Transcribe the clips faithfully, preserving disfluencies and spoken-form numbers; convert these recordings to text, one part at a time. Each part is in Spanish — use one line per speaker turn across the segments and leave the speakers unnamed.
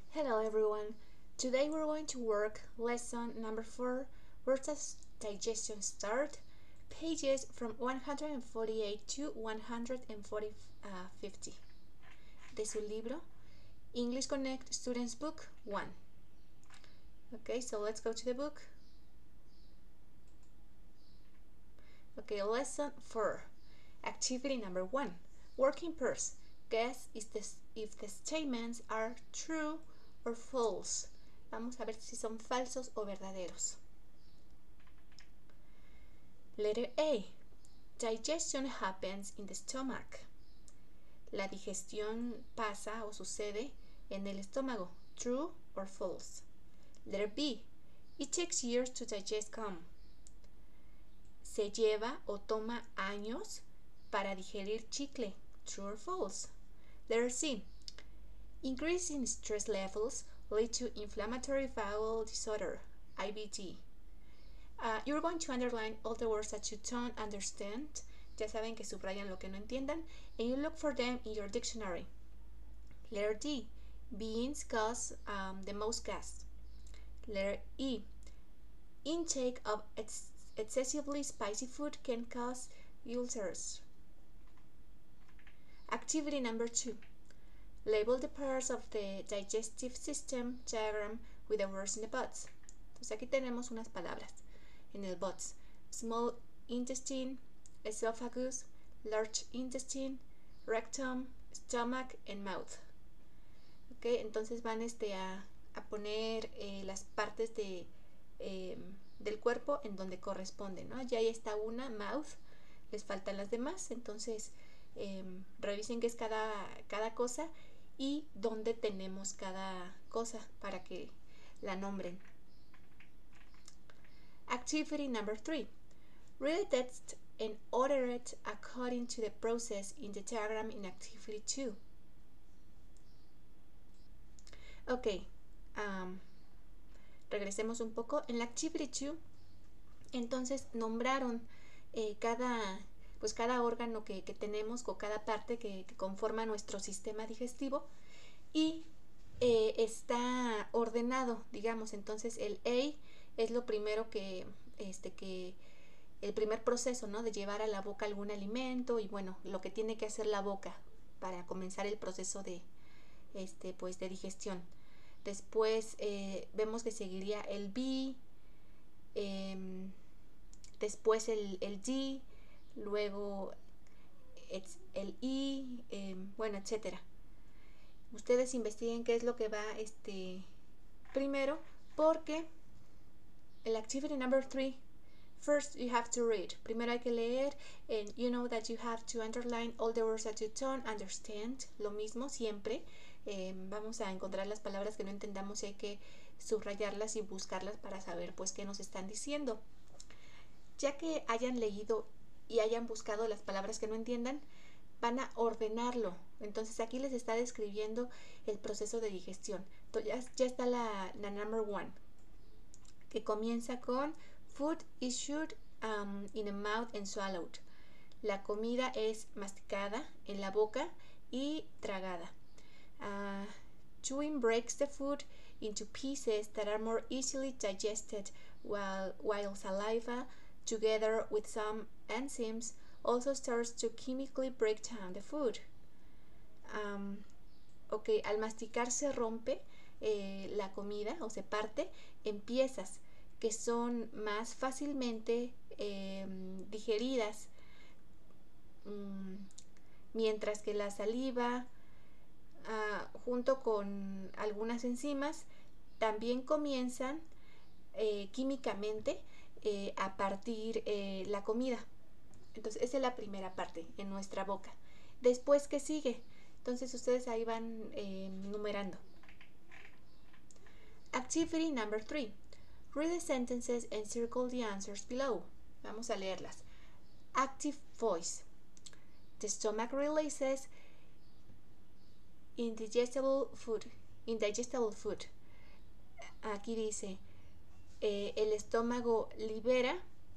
Hello everyone. Today we're going to work lesson number four, where does digestion start? Pages from one hundred forty-eight to one hundred fifty. De su libro, English Connect Students Book one. Okay, so let's go to the book. Okay, lesson four. Activity number one. Work in pairs. Guess if the, if the statements are true or false. Vamos a ver si son falsos o verdaderos. Letter A. Digestion happens in the stomach. La digestión pasa o sucede en el estómago. True or false. Letter B. It takes years to digest gum. Se lleva o toma años para digerir chicle. True or false. Letter C. Increase in stress levels lead to inflammatory bowel disorder, I B D. Uh, you're going to underline all the words that you don't understand. Ya saben que subrayan lo que no entiendan, and you look for them in your dictionary. Letter D. Beans cause um, the most gas. Letter E. Intake of ex excessively spicy food can cause ulcers. Activity number two. Label the parts of the digestive system diagram with the words in the box. Entonces aquí tenemos unas palabras en el box. Small intestine, esophagus, large intestine, rectum, stomach, and mouth. Okay, entonces van este, a, a poner eh, las partes de, eh, del cuerpo en donde corresponden, ¿no? Ya ahí está una, mouth, les faltan las demás, entonces eh, revisen qué es cada, cada cosa y dónde tenemos cada cosa para que la nombren. Activity number three. Read the text and order it according to the process in the diagram in activity two. Ok, um, regresemos un poco. En la activity two, entonces nombraron eh, cada, pues cada órgano que, que tenemos o cada parte que, que conforma nuestro sistema digestivo y eh, está ordenado, digamos. Entonces el A es lo primero que, este, que el primer proceso, ¿no? De llevar a la boca algún alimento y bueno, lo que tiene que hacer la boca para comenzar el proceso de, este, pues, de digestión. Después eh, vemos que seguiría el B, eh, después el, el D, luego el E, eh, bueno, etcétera. Ustedes investiguen qué es lo que va este, primero, porque el activity number three, first you have to read. Primero hay que leer, and you know that you have to underline all the words that you don't understand. Lo mismo siempre. Eh, vamos a encontrar las palabras que no entendamos y hay que subrayarlas y buscarlas para saber pues qué nos están diciendo. Ya que hayan leído y hayan buscado las palabras que no entiendan, van a ordenarlo. Entonces aquí les está describiendo el proceso de digestión. Entonces ya, ya está la, la number one, que comienza con food is chewed um, in the mouth and swallowed. La comida es masticada en la boca y tragada. Uh, chewing breaks the food into pieces that are more easily digested, while, while saliva, together with some enzymes, also starts to chemically break down the food. Um, ok, al masticar se rompe eh, la comida o se parte en piezas que son más fácilmente eh, digeridas, um, mientras que la saliva, uh, junto con algunas enzimas, también comienzan eh, químicamente eh, a partir eh, la comida. Entonces esa es la primera parte en nuestra boca. Después, ¿qué sigue? Entonces ustedes ahí van eh, numerando. Activity number three. Read the sentences and circle the answers below. Vamos a leerlas. Active voice. The stomach releases indigestible food. Indigestible food. Aquí dice, eh, el estómago libera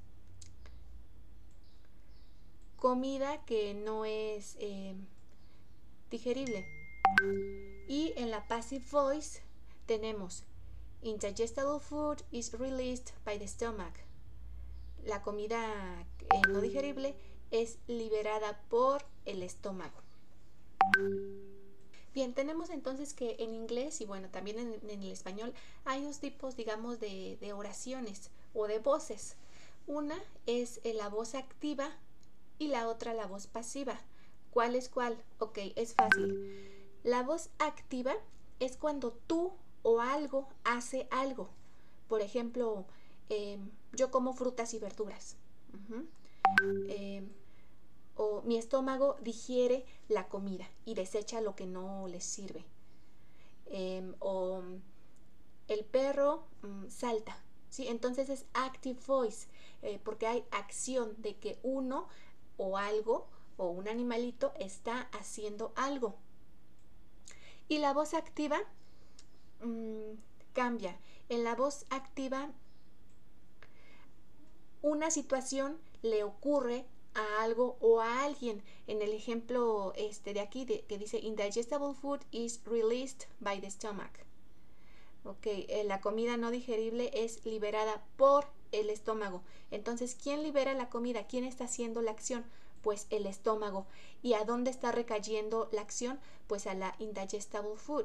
comida que no es eh, digerible. Y en la passive voice tenemos indigestible food is released by the stomach. La comida eh, no digerible es liberada por el estómago. Bien, tenemos entonces que en inglés y bueno, también en, en el español hay dos tipos, digamos, de, de oraciones o de voces. Una es la voz activa y la otra la voz pasiva. ¿Cuál es cuál? Ok, es fácil. La voz activa es cuando tú o algo hace algo. Por ejemplo, eh, yo como frutas y verduras. Uh-huh. Eh, o mi estómago digiere la comida y desecha lo que no les sirve. Eh, o el perro um, salta, ¿sí? Entonces es active voice, eh, porque hay acción de que uno o algo o un animalito está haciendo algo. Y la voz activa mmm, cambia. En la voz activa, una situación le ocurre a algo o a alguien. En el ejemplo este de aquí de, que dice indigestible food is released by the stomach. Ok, eh, la comida no digerible es liberada por el estómago. Entonces, ¿quién libera la comida? ¿Quién está haciendo la acción? Pues el estómago. ¿Y a dónde está recayendo la acción? Pues a la indigestible food.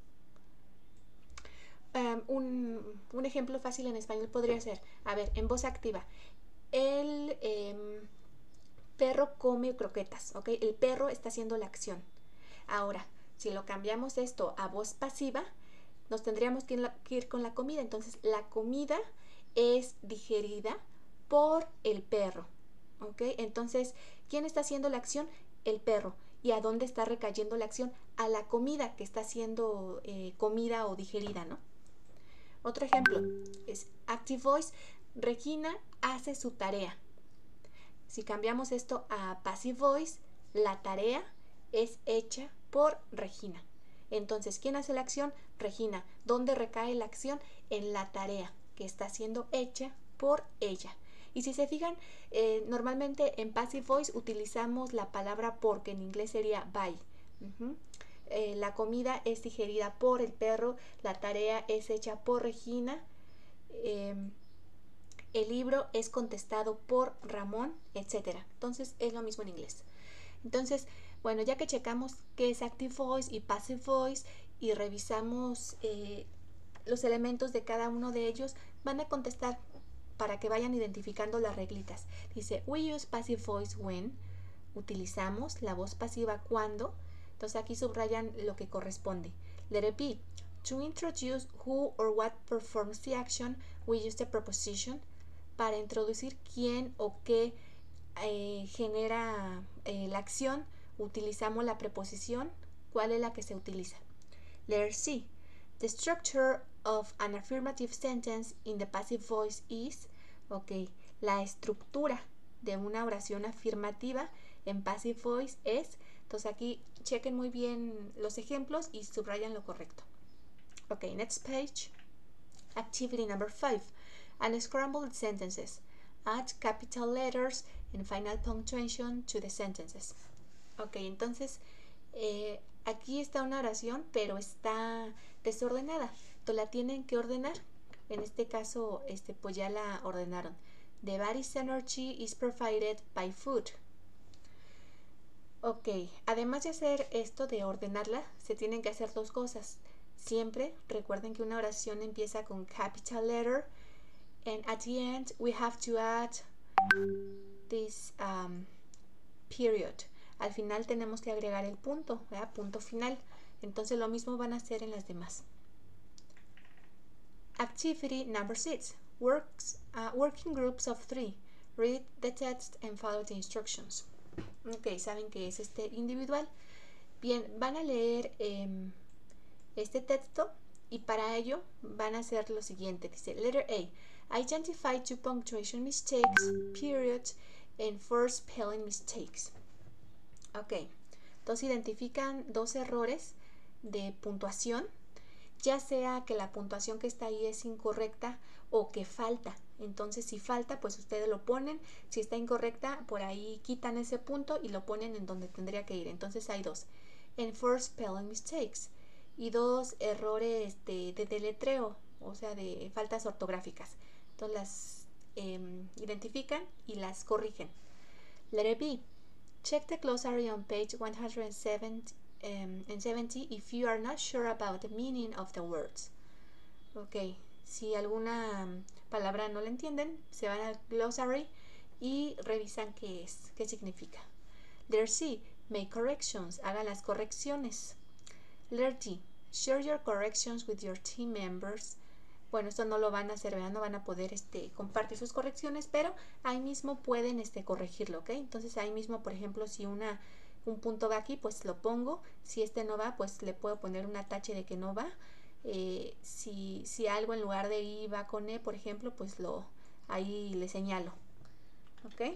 Um, un, un ejemplo fácil en español podría ser, a ver, en voz activa, el eh, perro come croquetas, ¿ok? El perro está haciendo la acción. Ahora, si lo cambiamos esto a voz pasiva, nos tendríamos que ir, que ir con la comida. Entonces, la comida es digerida por el perro, ¿ok? Entonces, ¿quién está haciendo la acción? El perro. ¿Y a dónde está recayendo la acción? A la comida que está siendo eh, comida o digerida, ¿no? Otro ejemplo es active voice. Regina hace su tarea. Si cambiamos esto a passive voice, la tarea es hecha por Regina. Entonces, ¿quién hace la acción? Regina. ¿Dónde recae la acción? En la tarea que está siendo hecha por ella. Y si se fijan, eh, normalmente en passive voice utilizamos la palabra por, que en inglés sería by. Uh-huh. Eh, la comida es digerida por el perro, la tarea es hecha por Regina, eh, el libro es contestado por Ramón, etcétera. Entonces es lo mismo en inglés. Entonces, bueno, ya que checamos qué es active voice y passive voice y revisamos eh, los elementos de cada uno de ellos, van a contestar para que vayan identificando las reglitas. Dice, we use passive voice when, utilizamos la voz pasiva cuando. Entonces aquí subrayan lo que corresponde. Letter B, to introduce who or what performs the action, we use the preposition. Para introducir quién o qué eh, genera eh, la acción, utilizamos la preposición. ¿Cuál es la que se utiliza? Letter C, the structure of an affirmative sentence in the passive voice is, ok, la estructura de una oración afirmativa en passive voice es. Entonces aquí chequen muy bien los ejemplos y subrayan lo correcto. Ok, next page. Activity number five. Unscrambled sentences. Add capital letters and final punctuation to the sentences. Ok, entonces eh, aquí está una oración, pero está desordenada. Entonces la tienen que ordenar. En este caso, este, pues ya la ordenaron. The body's energy is provided by food. Ok, además de hacer esto de ordenarla, se tienen que hacer dos cosas. Siempre recuerden que una oración empieza con capital letter, and at the end we have to add this um, period. Al final tenemos que agregar el punto, ¿verdad? Punto final. Entonces lo mismo van a hacer en las demás. Activity number six. Works, uh, working groups of three. Read the text and follow the instructions. Ok, saben que es este individual. Bien, van a leer eh, este texto y para ello van a hacer lo siguiente. Dice, letter A. Identify two punctuation mistakes, periods, and four spelling mistakes. Ok, entonces identifican dos errores de puntuación, ya sea que la puntuación que está ahí es incorrecta o que falta. Entonces si falta, pues ustedes lo ponen. Si está incorrecta, por ahí quitan ese punto y lo ponen en donde tendría que ir. Entonces hay dos. And four spelling mistakes. y dos errores de, de deletreo, o sea, de faltas ortográficas. Entonces las eh, identifican y las corrigen. Letter B. Check the glossary on page one hundred seventy um, and seventy if you are not sure about the meaning of the words. Ok, si alguna palabra no la entienden, se van al glossary y revisan qué es, qué significa. Letter C. Make corrections. Haga las correcciones. Letter D. Share your corrections with your team members. Bueno, esto no lo van a hacer, ¿verdad? No van a poder este, compartir sus correcciones, pero ahí mismo pueden este, corregirlo, ¿ok? Entonces ahí mismo, por ejemplo, si una, un punto va aquí, pues lo pongo. Si este no va, pues le puedo poner un tache de que no va. Eh, si, si algo en lugar de I va con E, por ejemplo, pues lo ahí le señalo, ¿ok?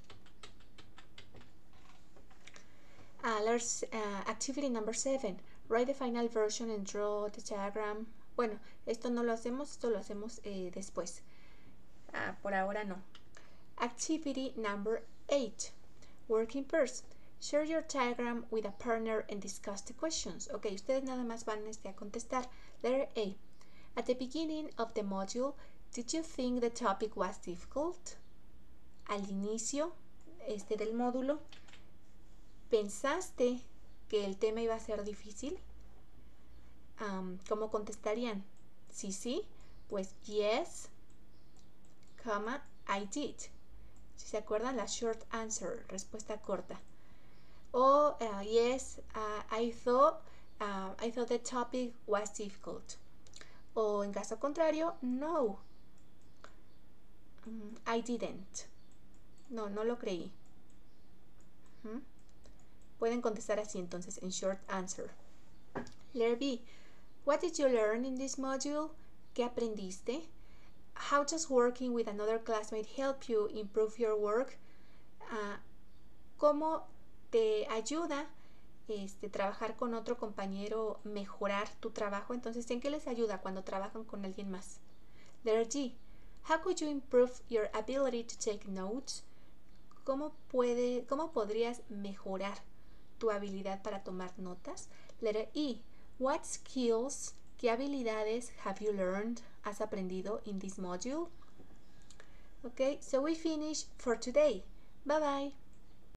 Uh, let's, uh, activity number seven. Write the final version and draw the diagram. Bueno, esto no lo hacemos, esto lo hacemos eh, después. Ah, por ahora no. Activity number eight. Work in pairs. Share your diagram with a partner and discuss the questions. Ok, ustedes nada más van este, a contestar. Letter A. At the beginning of the module, did you think the topic was difficult? Al inicio este, del módulo, ¿pensaste que el tema iba a ser difícil? Um, ¿Cómo contestarían? Si sí, pues yes, comma, I did. Si se acuerdan, la short answer, respuesta corta. O uh, yes, uh, I thought uh, I thought the topic was difficult. O en caso contrario, no, um, I didn't. No, no lo creí. ¿Mm? Pueden contestar así entonces en short answer. Letter B. What did you learn in this module? ¿Qué aprendiste? How does working with another classmate help you improve your work? Uh, ¿Cómo te ayuda este, trabajar con otro compañero mejorar tu trabajo? Entonces, ¿en qué les ayuda cuando trabajan con alguien más? Letter G. How could you improve your ability to take notes? ¿Cómo, puede, cómo podrías mejorar tu habilidad para tomar notas? Letter E. What skills, qué habilidades have you learned, has aprendido in this module? Okay, so we finish for today. Bye bye.